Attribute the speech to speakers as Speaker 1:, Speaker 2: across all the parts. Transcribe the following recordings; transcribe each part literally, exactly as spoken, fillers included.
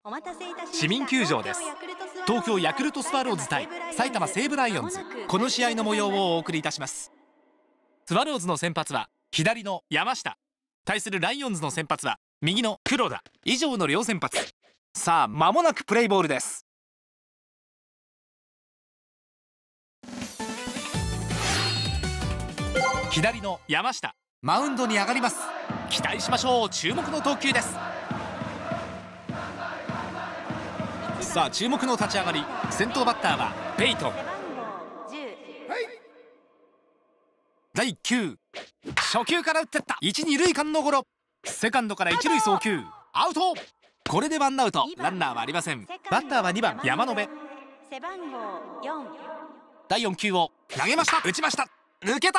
Speaker 1: お待たせいたしました。
Speaker 2: 市民球場です。東京ヤクルトスワローズ対埼玉西武ライオンズ、この試合の模様をお送りいたします。スワローズの先発は左の山下、対するライオンズの先発は右の黒田、以上の両先発。さあ間もなくプレイボールです。左の山下、マウンドに上がります。期待しましょう。注目の投球です。さあ注目の立ち上がり、先頭バッターはペイトン。だいいっ球、初球から打ってった。いち、に塁間のゴロ、セカンドからいち塁送球、アウト。これでワンアウト、ランナーはありません。バッターはにばん山野辺。だいよん球を投げました。打ちました。抜けた。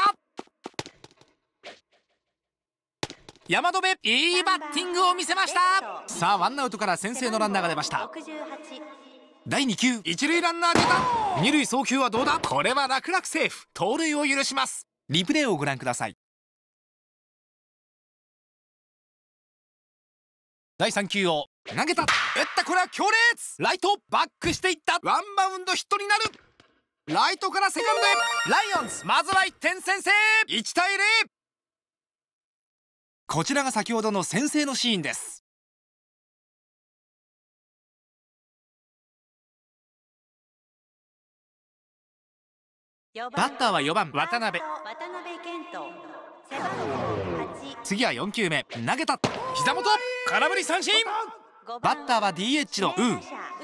Speaker 2: 山野辺、いいバッティングを見せました。さあワンアウトから先制のランナーが出ました。だいに球、一塁ランナー出た。二塁送球はどうだ。これは楽々セーフ、盗塁を許します。リプレイをご覧ください。だいさん球を投げた。打った。これは強烈。ライトバックしていった。ワンバウンドヒットになる。ライトからセカンドへ。ライオンズまずはいってん先制。いち対ゼロ。こちらが先ほどの先制のシーンです。バッターはよばん渡辺。次はよん球目、投げた。膝元、空振り三振。バッターは ディーエイチ のウー。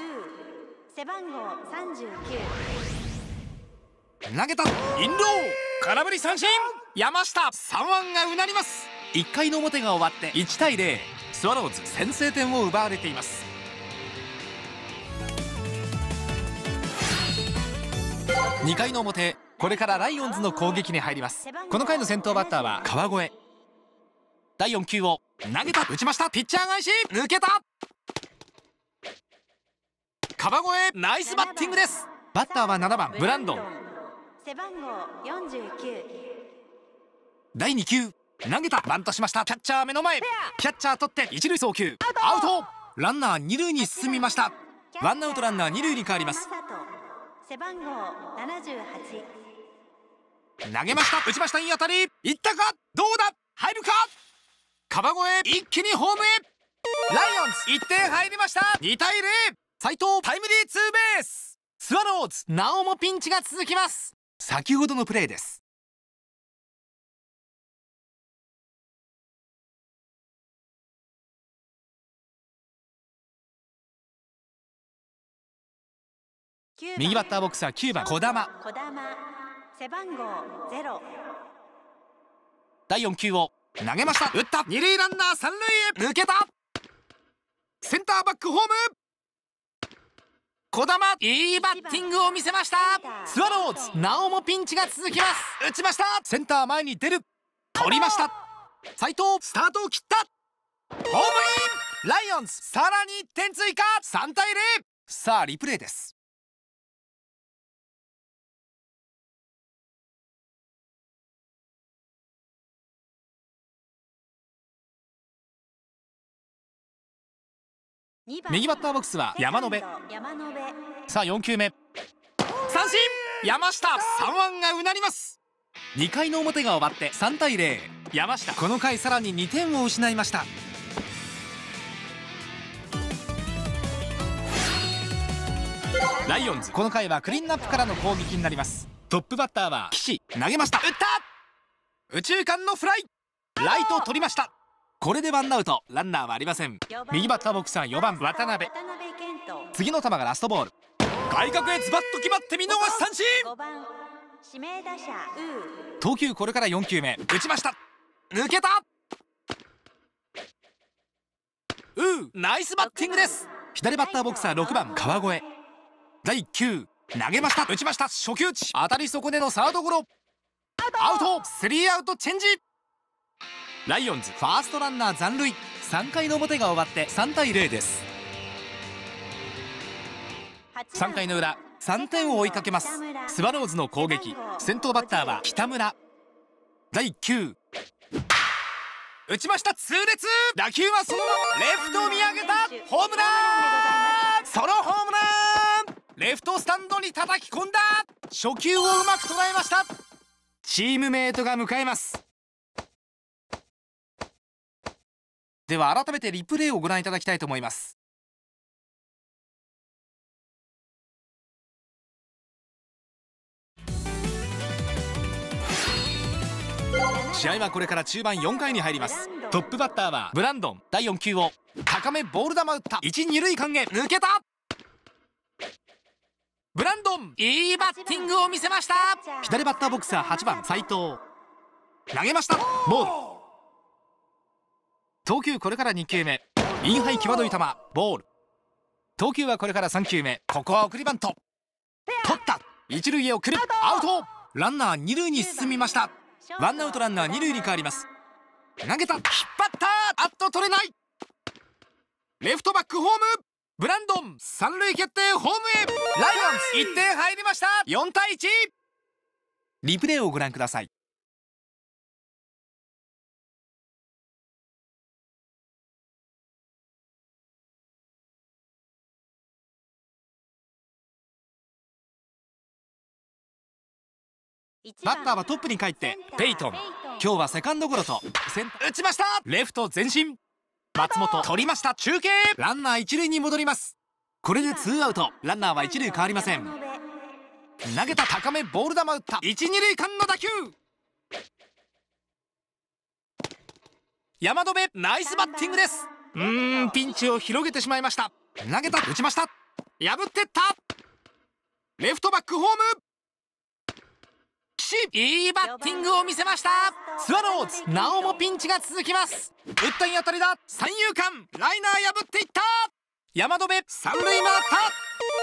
Speaker 2: 投げた。インロー、空振り三振。山下、さん腕がうなります。いっかいの表が終わっていち対ゼロ、スワローズ先制点を奪われています。にかいの表、これからライオンズの攻撃に入ります。この回の先頭バッターは川越。だいよん球を投げた。打ちました。ピッチャー返し、抜けた。川越、ナイスバッティングです。バッターはななばんブランドン。だいに球、投げた。バントしました。キャッチャー目の前、キャッチャー取って一塁送球、アウト。ランナー二塁に進みました。ワンアウトランナー二塁に変わります。投げました。打ちました。いい当たり。いったか。どうだ。入るか。川越、一気にホームへ。ライオンズいってん入りました。に対ゼロ。斉藤タイムリーツーベース。スワローズなおもピンチが続きます。先ほどのプレーです。右バッターボックスはきゅうばん児玉。だいよん球を投げました。打った。二塁ランナー三塁へ、抜けた。センターバックホーム。児玉、いいバッティングを見せました。スワローズなおもピンチが続きます。打ちました。センター前に出る。取りました。斉藤、スタートを切った。ホームイン。ライオンズさらにいってん追加。さん対ゼロ。さあリプレイです。右バッターボックスは山野辺。さあよん球目、三振。山下、さん腕がうなります。にかいの表が終わってさん対ゼロ。山下、この回さらににてんを失いました。ライオンズ、この回はクリーンナップからの攻撃になります。トップバッターは岸。投げました。打った。右中間のフライ。ライト取りました。これでワンアウト、ランナーはありません。右バッターボックスはよばん渡辺。次の球がラストボール。外角へズバッと決まって見逃し三振。投球これからよん球目、打ちました。抜けた。うー、ナイスバッティングです。左バッターボックスはろくばん川越。だいいっ球、投げました。打ちました。初球打ち、当たり損ねのサードゴロ。アウト。スリーアウトチェンジ。ライオンズファーストランナー残塁。さんかいの表が終わってさん対ゼロです。さんかいの裏、さんてんを追いかけますスワローズの攻撃。先頭バッターは北村。だいいっ球、 打ちました。痛烈。打球はそのままレフトを見上げた。ホームラン。ソロホームラン。レフトスタンドに叩き込んだ。初球をうまく捉えました。チームメイトが迎えます。では改めてリプレイをご覧いただきたいと思います。試合はこれから中盤よんかいに入ります。トップバッターはブランドン。だいよん球を高めボール球打った。いち、に塁間へ抜けた。ブランドン、いいバッティングを見せました。左バッターボックスははちばん斉藤。投げました。ボール。投球これからに球目。インハイ際どい球ボール。投球はこれからさん球目。ここは送りバント。取った。一塁へ送る。アウト。ランナー二塁に進みました。ワンアウトランナー二塁に変わります。投げた。引っ張った。あっと取れない。レフトバックホーム。ブランドン三塁決定ホームへ。ライオンズいってん入りました。よんたいいち。リプレイをご覧ください。バッターはトップに帰ってペイトン。今日はセカンドゴロとセンター打ちました。レフト前進。松本取りました。中継。ランナー一塁に戻ります。これでツーアウト。ランナーは一塁変わりません。投げた。高めボール球打った。いち、に塁間の打球。山留ナイスバッティングです。うーんピンチを広げてしまいました。投げた。打ちました。破ってった。レフトバックホーム。いいバッティングを見せました。スワローズなおもピンチが続きます。打ったい当たりだ。三遊間ライナー破っていった。山留三塁回った。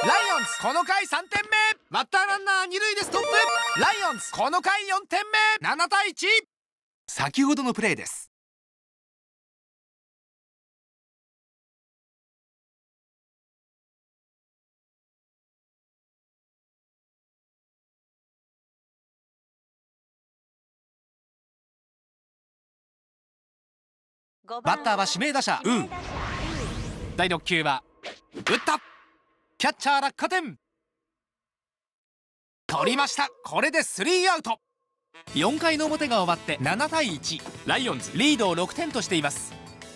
Speaker 2: ライオンズこの回さんてんめ。バッターランナー二塁でストップ。ライオンズこの回よんてんめ。ななたいいち。先ほどのプレーです。バッターは指名打者ウー。だいろっ球は打った。キャッチャー落下点。取りました。これでスリーアウト。よんかいの表が終わってななたいいち。ライオンズリードをろくてんとしています。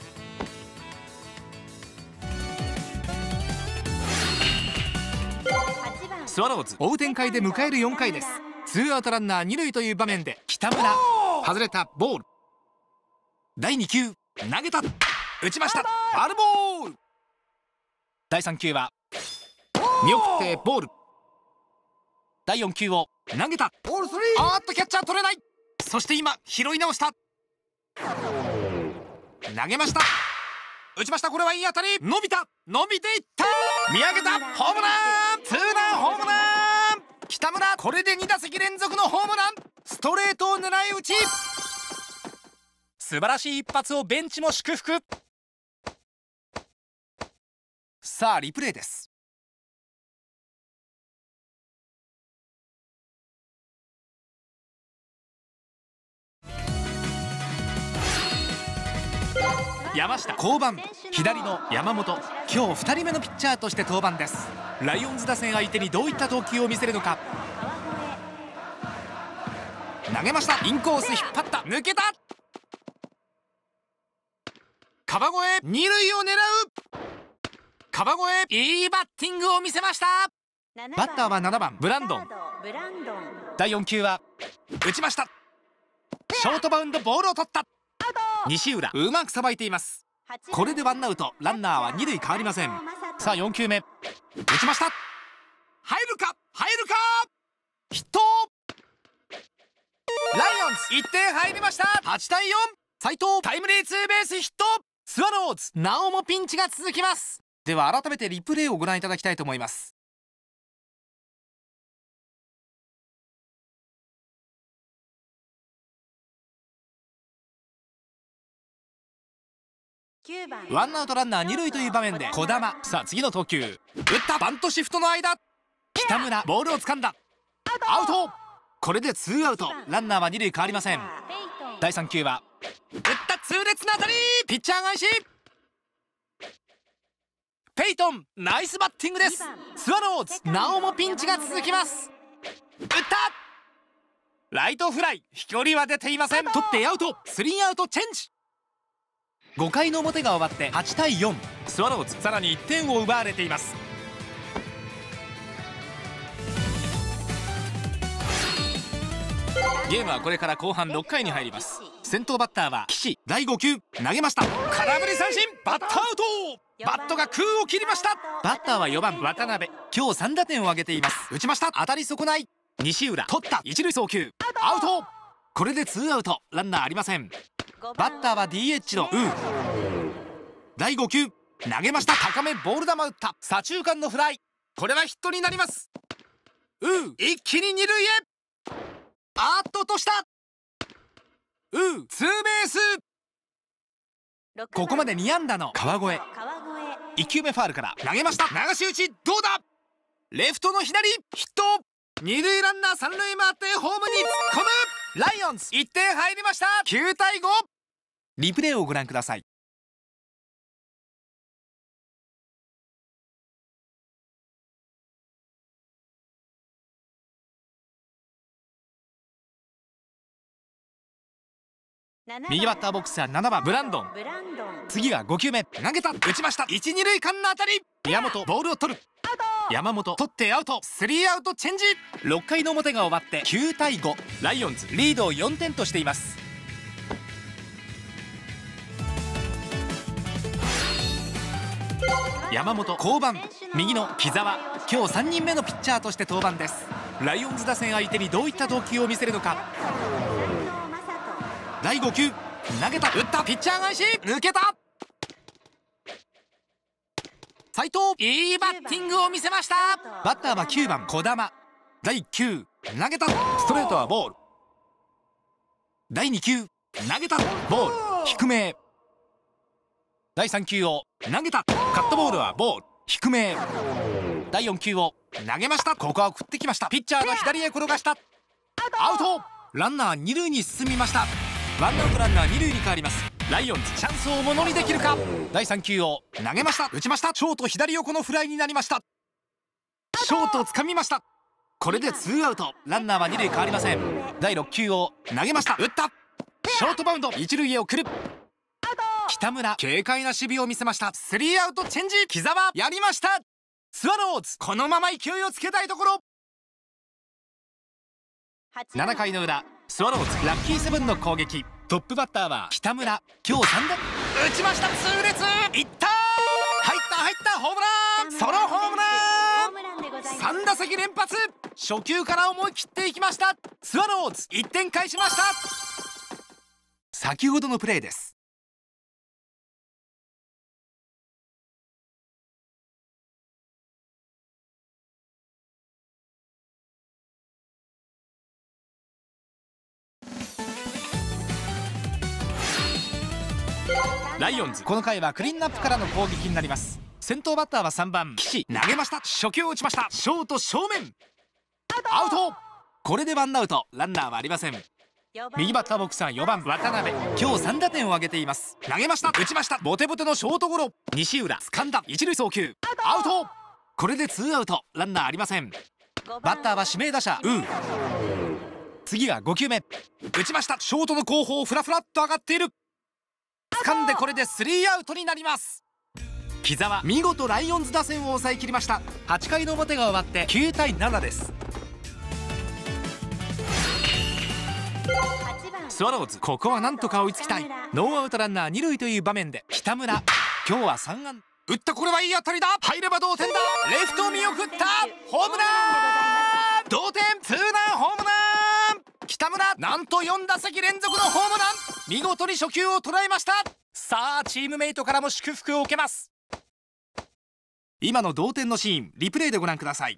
Speaker 2: スワローズ追う展開で迎えるよんかいです。ツーアウトランナー二塁という場面で北村。外れた。ボール。だいに球投げた。打ちました。ファウルボール。だいさん球は見送ってボール。だいよん球を投げた。ボールスリー。あーっとキャッチャー取れない。そして今拾い直した。投げました。打ちました。これはいい当たり。伸びた。伸びていった。見上げた。ホームラン。ツーランホームラン。北村これでに打席連続のホームラン。ストレートを狙い撃ち。素晴らしい一発をベンチも祝福。さあリプレイです。山下降板。左の山本今日ふたりめのピッチャーとして登板です。ライオンズ打線相手にどういった投球を見せるのか。投げました。インコース引っ張った。抜けた。川越二塁を狙う。川越いいバッティングを見せました。バッターはななばんブランドン。だいよん球は打ちました。ショートバウンドボールを取った。西浦うまくさばいています。これでワンアウト。ランナーは二塁変わりません。さあよん球目打ちました。入るか入るか。ヒット。ライオンズいってん入りました。はちたいよん。斉藤タイムリーツーベースヒット。スワローズなおもピンチが続きます。では改めてリプレイをご覧いただきたいと思います。ワンアウトランナー二塁という場面で児玉。さあ次の投球打った。バントシフトの間北村ボールを掴んだ。アウト。これでツーアウト。ランナーは二塁変わりません。だいさん球は打った。 痛烈な当たり、ピッチャー返し。ペイトンナイスバッティングです。スワローズなおもピンチが続きます。打った、ライトフライ、飛距離は出ていません。取ってアウト、スリーアウトチェンジ。ごかいの表が終わってはちたいよん、スワローズさらにいってんを奪われています。ゲームはこれから後半ろっかいに入ります。先頭バッターは岸。だいごきゅう投げました。空振り三振、バッターアウト。バットが空を切りました。バッターはよばん渡辺。今日さんだてんを挙げています。打ちました。当たり損ない。西浦取った。一塁送球アウト。これでツーアウト、ランナーありません。バッターは ディーエイチ のウー。だいごきゅう投げました。高めボール球打った。左中間のフライ、これはヒットになります。ウー一気に二塁へ。あーっと落とした。ウーツーベース。ここまでに安打の川越。いっきゅうめファールから投げました。流し打ちどうだ。レフトの左ヒット。二塁ランナー三塁回ってホームに突っ込む。ライオンズいってん入りました。きゅうたいご。リプレイをご覧ください。右バッターボックスはななばんブランドン。次がごきゅうめ投げた。打ちました。いち、に塁間の当たり。宮本ボールを取る。山本取ってアウト。スリーアウトチェンジ。ろっかいの表が終わってきゅうたいご、ライオンズリードをよんてんとしています。山本降板。右の木澤、今日さんにんめのピッチャーとして登板です。ライオンズ打線相手にどういった投球を見せるのか。だいごきゅう投げた。打った。ピッチャー返し抜けた。斉藤いいバッティングを見せました。バッターはきゅうばん児玉。だいきゅう投げた。ストレートはボール。だいにきゅう投げた。ボール低め。だいさんきゅうを投げた。カットボールはボール低め。だいよんきゅうを投げました。ここは送ってきました。ピッチャーが左へ転がした。アウト。ランナーに塁に進みました。ワンアウトランナーに塁に変わります。ライオンズチャンスをものにできるか。だいさんきゅうを投げました。打ちました。ショート左横のフライになりました。ショートを掴みました。これでツーアウト、ランナーはに塁変わりません。だいろっきゅうを投げました。打った。ショートバウンド一塁へ送る。北村軽快な守備を見せました。スリーアウトチェンジ。木澤やりました。スワローズこのまま勢いをつけたいところ。ななかいの裏、スワローズラッキーセブンの攻撃。トップバッターは北村。今日さんだ。打ちました。痛烈いった。入った入った。ホームラン。ソロホームラン。さんだせき連発。初球から思い切っていきました。スワローズいってん返しました。先ほどのプレーです。ライオンズこの回はクリーンナップからの攻撃になります。先頭バッターはさんばん岸。投げました。初球を打ちました。ショート正面アウト。これでワンアウト、ランナーはありません。右バッターボックスはよばん渡辺。今日さんだてんを挙げています。投げました。打ちました。ボテボテのショートゴロ。西浦掴んだ。一塁送球アウト。これでツーアウト、ランナーありません。バッターは指名打者ウー。次がごきゅうめ打ちました。ショートの後方フラフラっと上がっている。掴んでこれでスリーアウトになります。木澤見事ライオンズ打線を抑えきりました。はちかいの表が終わってきゅうたいななです。スワローズここはなんとか追いつきたい。ノーアウトランナーに塁という場面で北村今日はさんあんだ。打った。これはいい当たりだ。入れば同点だ。レフト見送った。ホームラン。同点。ツーランホームラン。北村なんとよんだせき連続のホームラン。見事に初球を捉えました。さあチームメイトからも祝福を受けます。今の同点のシーンリプレイでご覧ください。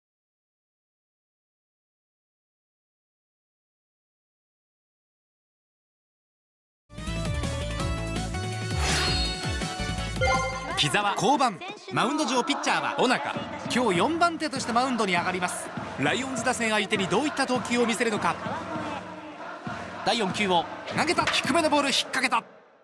Speaker 2: 木澤降板。マウンド上ピッチャーは尾中。今日よんばん手としてマウンドに上がります。ライオンズ打線相手にどういった投球を見せるのか。だいよんきゅうを投げた。低めのボール引っ掛けた。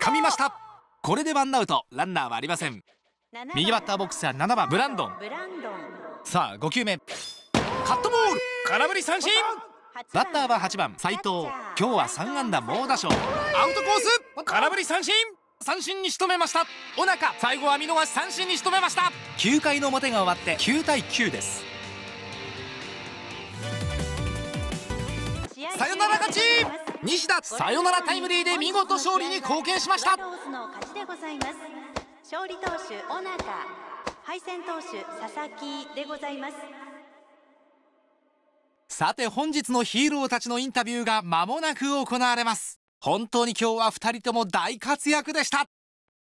Speaker 2: 掴みました。これでワンアウト、ランナーはありません。右バッターボックスはななばんブランドン。さあごきゅうめ、カットボール、空振り三振。バッターははちばん斉藤。今日はさんあんだ猛打賞。アウトコース、空振り三振。三振に仕留めました。尾中、最後は見逃し三振に仕留めました。きゅうかいの表が終わってきゅうたいきゅうです。サヨナラ勝ち。西田、サヨナラタイムリーで見事勝利に貢献しました。
Speaker 1: 勝利投手尾中、敗戦投手佐々木でございます。
Speaker 2: さて本日のヒーローたちのインタビューが間もなく行われます。本当に今日はふたりとも大活躍でした。